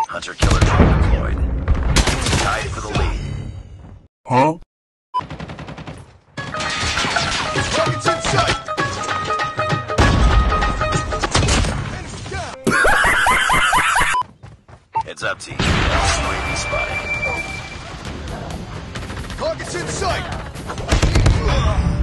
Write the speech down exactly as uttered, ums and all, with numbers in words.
Hunter-killer drone deployed. Tied for the lead. Huh? Target's in sight! Heads up, team. U A V spotted. Target's in sight!